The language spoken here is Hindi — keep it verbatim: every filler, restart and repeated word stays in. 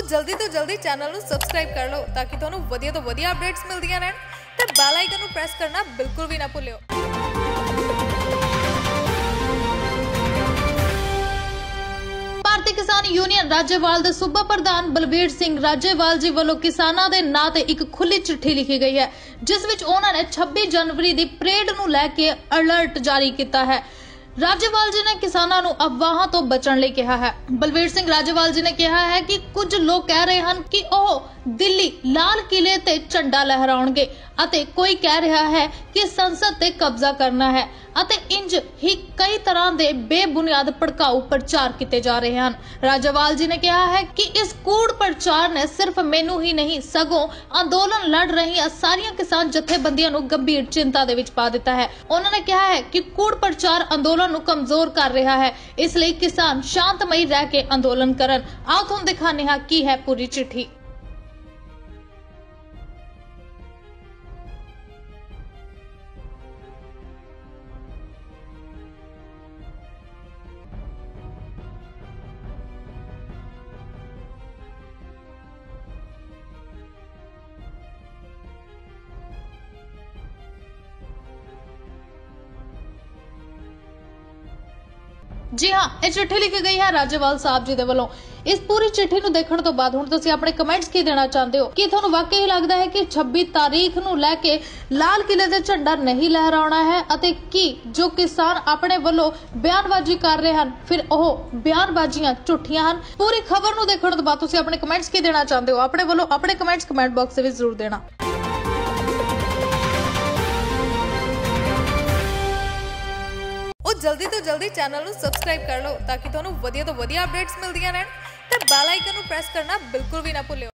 जल्दी तो जल्दी चैनल ਨੂੰ ਸਬਸਕ੍ਰਾਈਬ ਕਰ ਲਓ ਤਾਂ ਕਿ ਤੁਹਾਨੂੰ ਵਧੀਆ ਤੋਂ ਵਧੀਆ ਅਪਡੇਟਸ ਮਿਲਦੀਆਂ ਰਹਿਣ ਤੇ ਬੈਲ ਆਈਕਨ ਨੂੰ ਪ੍ਰੈਸ ਕਰਨਾ ਬਿਲਕੁਲ ਵੀ ਨਾ ਭੁੱਲਿਓ। ਭਾਰਤੀ ਕਿਸਾਨ ਯੂਨੀਅਨ ਰਾਜੇਵਾਲ ਦੇ ਸੂਬਾ ਪ੍ਰਧਾਨ ਬਲਬੀਰ ਸਿੰਘ ਰਾਜੇਵਾਲ ਜੀ ਵੱਲੋਂ ਕਿਸਾਨਾਂ ਦੇ ਨਾਂ ਤੇ ਇੱਕ ਖੁੱਲੀ ਚਿੱਠੀ ਲਿਖੀ ਗਈ ਹੈ, ਜਿਸ ਵਿੱਚ ਉਹਨਾਂ ਨੇ ਛੱਬੀ ਜਨਵਰੀ ਦੀ ਪਰੇਡ ਨੂੰ ਲੈ ਕੇ ਅਲਰਟ ਜਾਰੀ ਕੀਤਾ ਹੈ। राजेवाल जी ने किसानों को अफवाहों तो बचने ਲਈ ਕਿਹਾ है। बलबीर सिंह राजेवाल जी ने कहा है कि कुछ लोग कह रहे हैं कि वह दिल्ली लाल किले ते झंडा लहराउणगे ਅਤੇ कोई कह रहा है कि संसद ते कब्जा करना है ਅਤੇ इंज ही कई तरह के बेबुनियाद भड़काऊ प्रचार किए जा रहे हैं। राजेवाल जी ने कहा है कि इस कूड़ प्रचार ने सिर्फ मैनू ही नहीं सगों अंदोलन लड़ रही सारिया किसान जथेबंदियों को गंभीर चिंता दे विच पा दिता है। उन्होंने कहा है कि कूड़ प्रचार अंदोलन को कमजोर कर रहा है, इसलिए किसान शांतमई रह के अंदोलन करन। आओ तुहानू दिखाने हां की है पूरी चिट्ठी। जी हाँ, यह चिट्ठी लिखी गई है राजेवाल साहब जी दे वल्लों। इस पूरी चिट्ठी नूं देखण तो बाद हुण तुसीं अपने कमेंट्स की देना चाहते हो कि तुहानूं वाकई लगता है कि छब्बी तारीख नूं लैके लाल किले ते झंडा नहीं लहराउणा है अते कि जो किसान अपने वल्लों बयानबाजी कर रहे हैं फिर ओह बयानबाजियां झूठियां हन। पूरी खबर नूं देखण तो बाद तुसीं अपने कमेंट्स की देना चाहते हो, अपने वल्लों अपने कमेंट्स कमेंट बॉक्स विच जरूर देना। जल्दी तो जल्दी चैनल ਨੂੰ ਸਬਸਕ੍ਰਾਈਬ ਕਰ ਲਓ ਤਾਂ ਕਿ ਤੁਹਾਨੂੰ ਵਧੀਆ ਤੋਂ ਵਧੀਆ ਅਪਡੇਟਸ ਮਿਲਦੀਆਂ ਰਹਿਣ ਤੇ ਬੈਲ ਆਈਕਨ ਨੂੰ ਪ੍ਰੈਸ ਕਰਨਾ ਬਿਲਕੁਲ ਵੀ ਨਾ ਭੁੱਲਿਓ।